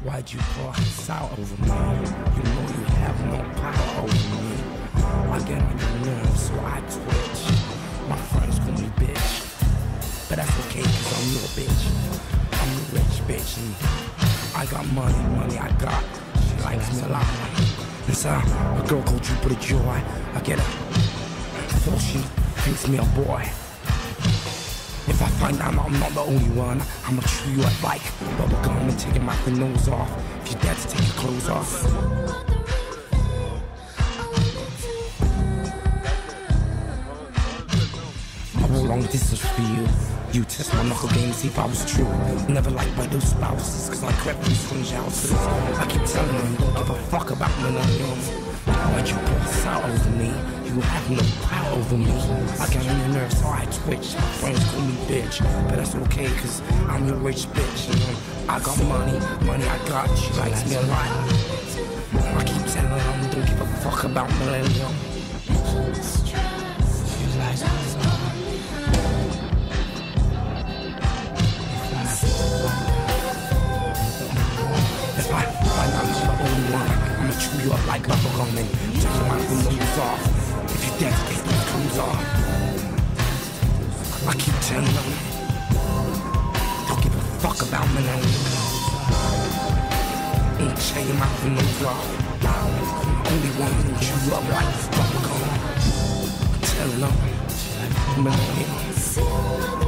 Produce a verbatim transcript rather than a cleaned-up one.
Why'd you pour out over me? You know you have no power over me. I get on your nerves, so I twitch. My friends call me bitch, but that's okay, cause I'm your bitch. I'm a rich bitch, and I got money, money I got. She likes me a lot. And so, a girl called Jupiter Joy, I get her. So she thinks me a boy. If I find out I'm not the only one, I'ma chew you up like bubblegum and take your mouth and nose off. If you're dead, to take your clothes off. I walk long distance for you. You test my knuckle game to see if I was true. Never liked by those spouses, cause I crept through strange houses. I keep telling them, don't give a fuck about millennium. Why'd you pass out over me? You have no power over me. I get on your nerves, so I twitch. My friends call me bitch, but that's okay, cause I'm your rich bitch. You know, I got money, money I got, she likes me a lot. I keep telling them, don't give a fuck about millennium. You like me. If I find out I'm the only one, I'ma chew you up like bubblegum and take your mouth and nose off. If you're dead, take those clothes off. I keep telling them, don't give a fuck about millennium. And take your mouth and nose off. I'm the only one who chew you up like bubblegum. I'm telling them, millennium.